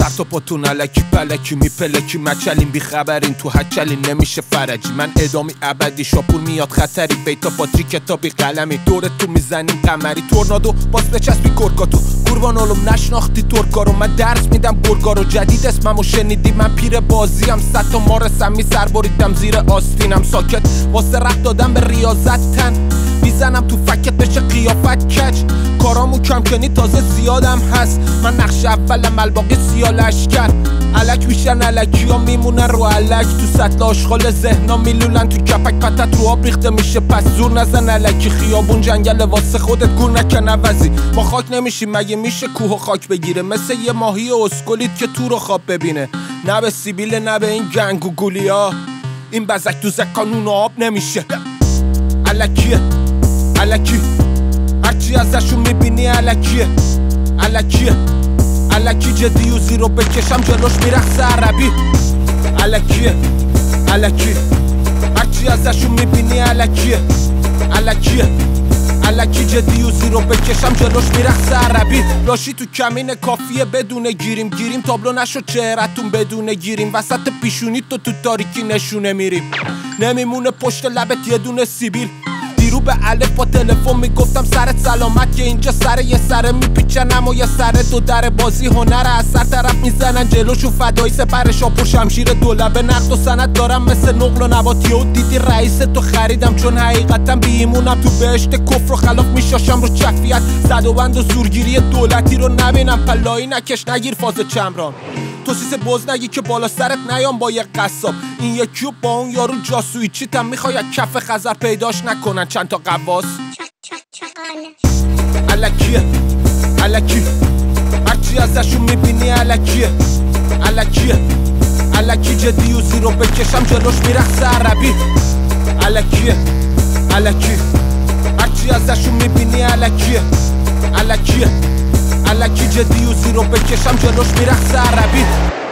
سر تو پاتون علکی پلکی میپلکی مچلین بیخبرین تو هچلین نمیشه فرجی من ادامی ابدی شاپور میاد خطری بیتا باتری کتابی قلمی دور تو میزنیم قمری تورنادو باز بچسبی کرکاتو قربان علوم نشناختی ترکارو من درس میدم برگارو جدید اسممو شنیدی من پیر بازیم 100 تا مارسم می سر بریدم زیر آستینم ساکت واسه رفت دادم به ریاضت تن میزنم تو فکت بشه قیافت کج کارامو کم کنی تازه زیادم هست من نقش اولم الباقی سیالشکر علک میشن علکی ها میمونن رو علک تو سطل آشغال ذهنا میلولن تو کپک پتت رو آب ریخته میشه پس زور نزن علکی خیابون جنگل واسه خودت گور نکن عوضی ما خاک نمیشیم مگه میشه کوه و خاک بگیره مثل یه ماهی اسکولید که تو رو خواب ببینه نه به سیبیل نه به این گنگ و گولیا این بزک دوزک قانون آب نمیشه علکیه علکی هرچی ازشون میبینی علکیه علکیه علکی جدی و زیرو بکشم جلوش میرقصه عربی علکیه علکی هرچی ازشون میبینی علکیه علکیه علکی جدی و زیرو بکشم جلوش میرقصه عربی لاشی تو کمین کافیه بدون گیریم تابلو نشد چهرتون بدون گیریم وسط پیشونی تو تاریکی نشونه میریم نمیمونه پشت لبت یه دونه سیبیل دیرو به الف با تلفن میگفتم سرت سلامت که اینجا سر یه سره میپیچنم و یه سره دو در بازی هنر از سر طرف میزنن جلوشو فدایی سپر شاپور شمشیر دولبه نقد و سند دارم مثل نقل و نباتی و دیدی رئیس تو خریدم چون حقیقتا بیمونم تو بهشت کفر و خلاف میشاشم رو چفیت زد و بند و زورگیری دولتی رو نبینم پلایی نکش نگیر فاز چمران تو سیس بز نگی که بالا سرت نیام با یه قصاب این یکی با اون یارو جاسویی چیتم میخوای کف خزر پیداش نکنن چند تا قواس علکیه علکی هرچی ازشون میبینی علکیه علکیه علکی جدی و زیرو بکشم جلوش میرقصه عربی علکیه علکی هرچی ازشون میبینی علکیه علکیه علکی جدی و زیرو بکشم جلوش میرقصه عربی